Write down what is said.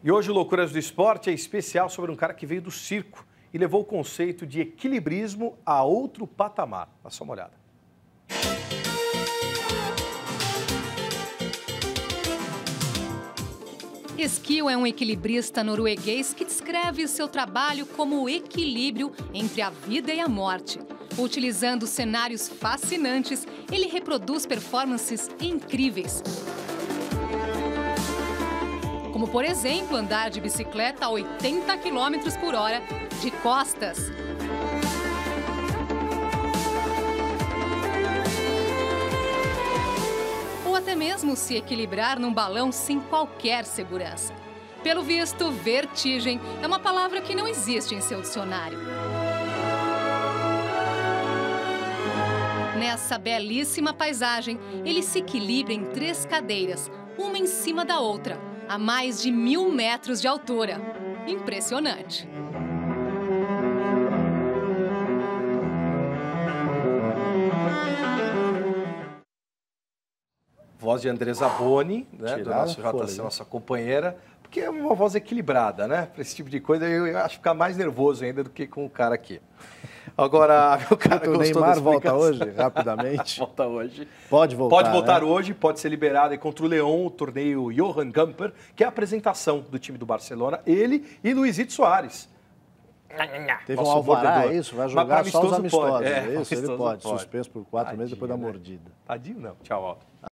E hoje o Loucuras do Esporte é especial sobre um cara que veio do circo e levou o conceito de equilibrismo a outro patamar. Dá só uma olhada. Eskil é um equilibrista norueguês que descreve seu trabalho como o equilíbrio entre a vida e a morte. Utilizando cenários fascinantes, ele reproduz performances incríveis. Como, por exemplo, andar de bicicleta a 80 km por hora de costas. Ou até mesmo se equilibrar num balão sem qualquer segurança. Pelo visto, vertigem é uma palavra que não existe em seu dicionário. Nessa belíssima paisagem, ele se equilibra em 3 cadeiras, uma em cima da outra, a mais de 1000 metros de altura. Impressionante! Voz de Andresa Boni, né, do nosso JC, nossa companheira, porque é uma voz equilibrada, né? Para esse tipo de coisa, eu acho ficar mais nervoso ainda do que com o cara aqui. Agora, meu cara, o Neymar volta hoje, rapidamente. Volta hoje. Pode voltar. Pode voltar, né? Hoje, pode ser liberado aí contra o Leão, o torneio Johan Gamper, que é a apresentação do time do Barcelona, ele e Luizito Soares. Teve um alvará, é isso? Vai jogar só os amistosos. Pode. Isso, ele pode. Suspenso por 4 meses depois da mordida. Tadinho não. Tchau, ó.